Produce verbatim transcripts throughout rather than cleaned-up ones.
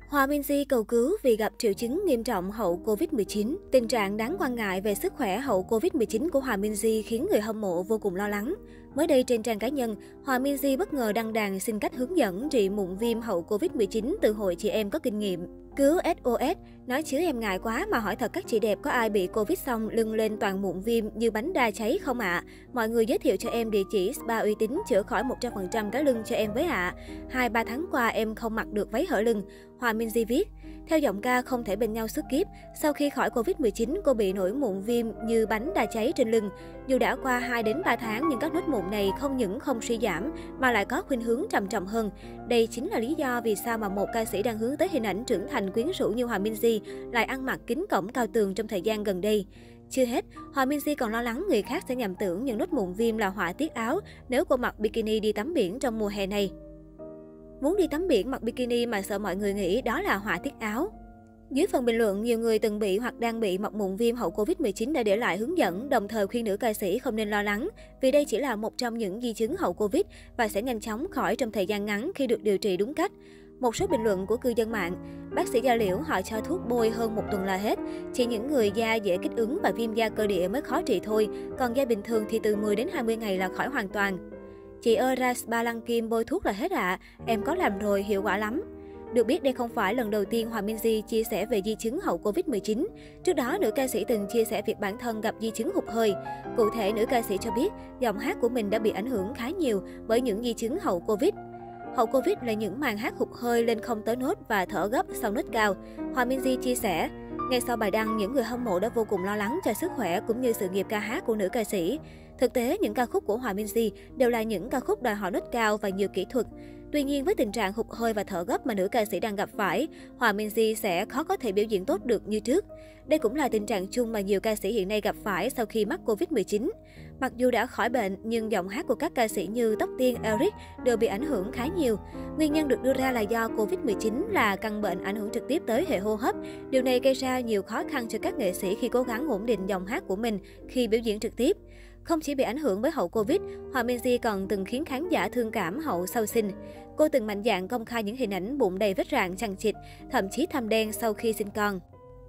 Hòa Minzy cầu cứu vì gặp triệu chứng nghiêm trọng hậu Covid mười chín. Tình trạng đáng quan ngại về sức khỏe hậu Covid mười chín của Hòa Minzy khiến người hâm mộ vô cùng lo lắng. Mới đây trên trang cá nhân, Hòa Minzy bất ngờ đăng đàn xin cách hướng dẫn trị mụn viêm hậu Covid mười chín từ hội chị em có kinh nghiệm. Cứu ét o ét, nói chứ em ngại quá mà hỏi thật các chị đẹp có ai bị Covid xong lưng lên toàn mụn viêm như bánh đa cháy không ạ? À? Mọi người giới thiệu cho em địa chỉ spa uy tín chữa khỏi một trăm phần trăm cái lưng cho em với ạ. À. Hai ba tháng qua em không mặc được váy hở lưng. Hòa Minzy viết, theo giọng ca không thể bên nhau suốt kiếp, sau khi khỏi Covid mười chín cô bị nổi mụn viêm như bánh đa cháy trên lưng. Dù đã qua hai đến ba tháng nhưng các nốt mụn này không những không suy giảm mà lại có khuynh hướng trầm trọng hơn. Đây chính là lý do vì sao mà một ca sĩ đang hướng tới hình ảnh trưởng thành quyến rũ như Hòa Minzy lại ăn mặc kín cổng cao tường trong thời gian gần đây. Chưa hết, Hòa Minzy còn lo lắng người khác sẽ nhầm tưởng những nốt mụn viêm là họa tiết áo nếu cô mặc bikini đi tắm biển trong mùa hè này. Muốn đi tắm biển mặc bikini mà sợ mọi người nghĩ đó là họa tiết áo. Dưới phần bình luận, nhiều người từng bị hoặc đang bị mọc mụn viêm hậu Covid mười chín đã để lại hướng dẫn, đồng thời khuyên nữ ca sĩ không nên lo lắng, vì đây chỉ là một trong những di chứng hậu Covid và sẽ nhanh chóng khỏi trong thời gian ngắn khi được điều trị đúng cách. Một số bình luận của cư dân mạng, bác sĩ da liễu họ cho thuốc bôi hơn một tuần là hết. Chỉ những người da dễ kích ứng và viêm da cơ địa mới khó trị thôi, còn da bình thường thì từ mười đến hai mươi ngày là khỏi hoàn toàn. Chị ơi ra spa lăn kim bôi thuốc là hết ạ, à. Em có làm rồi, hiệu quả lắm. Được biết đây không phải lần đầu tiên Hòa Minzy chia sẻ về di chứng hậu Covid mười chín. Trước đó, nữ ca sĩ từng chia sẻ việc bản thân gặp di chứng hụt hơi. Cụ thể, nữ ca sĩ cho biết giọng hát của mình đã bị ảnh hưởng khá nhiều bởi những di chứng hậu Covid. Hậu Covid là những màn hát hụt hơi lên không tới nốt và thở gấp sau nốt cao. Hòa Minzy chia sẻ, ngay sau bài đăng, những người hâm mộ đã vô cùng lo lắng cho sức khỏe cũng như sự nghiệp ca hát của nữ ca sĩ. Thực tế, những ca khúc của Hòa Minzy đều là những ca khúc đòi hỏi nốt cao và nhiều kỹ thuật. Tuy nhiên, với tình trạng hụt hơi và thở gấp mà nữ ca sĩ đang gặp phải, Hòa Minzy sẽ khó có thể biểu diễn tốt được như trước. Đây cũng là tình trạng chung mà nhiều ca sĩ hiện nay gặp phải sau khi mắc Covid mười chín. Mặc dù đã khỏi bệnh, nhưng giọng hát của các ca sĩ như Tóc Tiên, Eric đều bị ảnh hưởng khá nhiều. Nguyên nhân được đưa ra là do Covid mười chín là căn bệnh ảnh hưởng trực tiếp tới hệ hô hấp. Điều này gây ra nhiều khó khăn cho các nghệ sĩ khi cố gắng ổn định giọng hát của mình khi biểu diễn trực tiếp. Không chỉ bị ảnh hưởng bởi hậu Covid, Hòa Minzy còn từng khiến khán giả thương cảm hậu sau sinh. Cô từng mạnh dạn công khai những hình ảnh bụng đầy vết rạn chằng chịt, thậm chí thâm đen sau khi sinh con.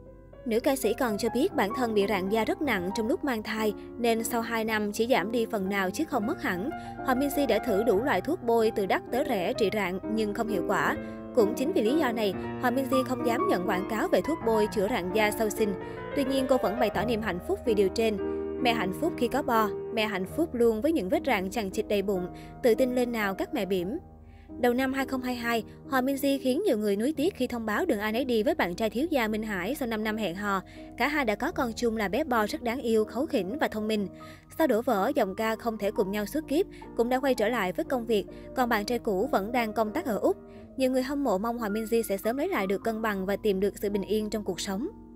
Nữ ca sĩ còn cho biết bản thân bị rạn da rất nặng trong lúc mang thai, nên sau hai năm chỉ giảm đi phần nào chứ không mất hẳn. Hòa Minzy đã thử đủ loại thuốc bôi từ đắt tới rẻ trị rạn nhưng không hiệu quả. Cũng chính vì lý do này, Hòa Minzy không dám nhận quảng cáo về thuốc bôi chữa rạn da sau sinh. Tuy nhiên, cô vẫn bày tỏ niềm hạnh phúc vì điều trên. Mẹ hạnh phúc khi có bo, mẹ hạnh phúc luôn với những vết rạn chằng chịt đầy bụng, tự tin lên nào các mẹ bỉm. Đầu năm hai không hai hai, Hòa Minzy khiến nhiều người nuối tiếc khi thông báo đường ai nấy đi với bạn trai thiếu gia Minh Hải sau năm năm hẹn hò. Cả hai đã có con chung là bé Bo rất đáng yêu, kháu khỉnh và thông minh. Sau đổ vỡ, giọng ca không thể cùng nhau suốt kiếp cũng đã quay trở lại với công việc, còn bạn trai cũ vẫn đang công tác ở Úc. Nhiều người hâm mộ mong Hòa Minzy sẽ sớm lấy lại được cân bằng và tìm được sự bình yên trong cuộc sống.